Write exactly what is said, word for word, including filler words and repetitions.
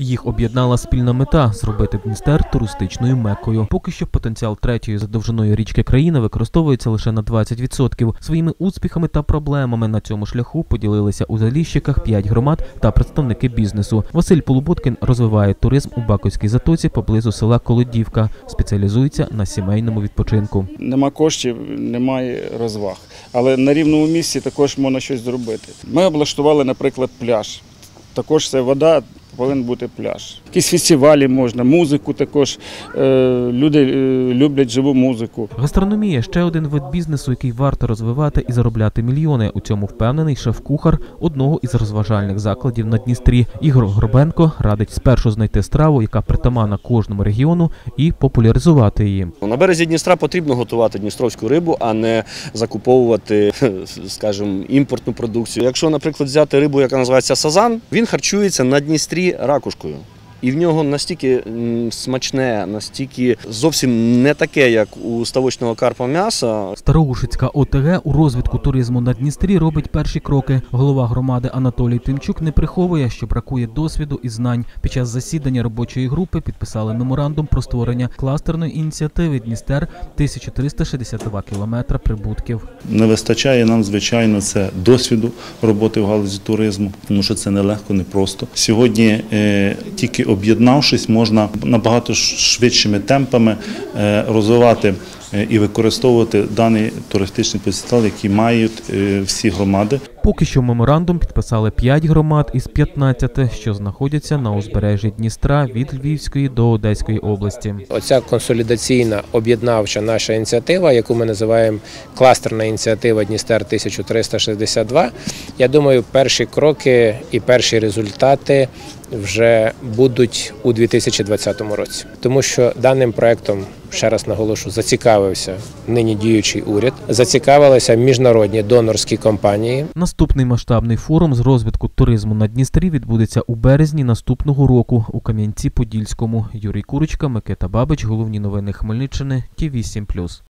Їх об'єднала спільна мета – зробити Дністер туристичною меккою. Поки що потенціал третьої за довжиною річки країни використовується лише на двадцять відсотків. Своїми успіхами та проблемами на цьому шляху поділилися у Заліщиках п'ять громад та представники бізнесу. Василь Полуботкін розвиває туризм у Баківській затоці поблизу села Колодівка. Спеціалізується на сімейному відпочинку. Нема коштів, немає розваг. Але на рівному місці також можна щось зробити. Ми облаштували, наприклад, пляж. Також це вода, повинен бути пляж. Якісь фестивалі можна, музику також. Люди люблять живу музику. Гастрономія – ще один вид бізнесу, який варто розвивати і заробляти мільйони. У цьому впевнений шеф-кухар одного із розважальних закладів на Дністрі. Ігор Горбенко радить спершу знайти страву, яка притаманна кожному регіону, і популяризувати її. На березі Дністра потрібно готувати дністровську рибу, а не закуповувати, скажімо, імпортну продукцію. Якщо, наприклад, взяти рибу, яка називається сазан, він харчується на Дністрі ракушкою. І в нього настільки смачне, настільки зовсім не таке, як у ставочного карпа м'яса. Староушицька ОТГ у розвитку туризму на Дністрі робить перші кроки. Голова громади Анатолій Тимчук не приховує, що бракує досвіду і знань. Під час засідання робочої групи підписали меморандум про створення кластерної ініціативи «Дністер» – тисяча триста шістдесят два кілометри прибутків. Не вистачає нам, звичайно, це досвіду роботи в галузі туризму, тому що це нелегко, непросто. Сьогодні е, тільки об'єднавшись, можна набагато швидшими темпами розвивати і використовувати даний туристичний потенціал, який мають всі громади. Поки що меморандум підписали п'ять громад із п'ятнадцяти, що знаходяться на узбережжі Дністра від Львівської до Одеської області. Оця консолідаційна об'єднавча наша ініціатива, яку ми називаємо кластерна ініціатива «Дністер тисяча триста шістдесят два», я думаю, перші кроки і перші результати вже будуть у дві тисячі двадцятому році. Тому що даним проєктом, ще раз наголошу, зацікавився нині діючий уряд, зацікавилися міжнародні донорські компанії. Наступний масштабний форум з розвитку туризму на Дністрі відбудеться у березні наступного року у Кам'янці-Подільському. Юрій Курочка, Микита Бабич, головні новини Хмельниччини, Ті вісім плюс.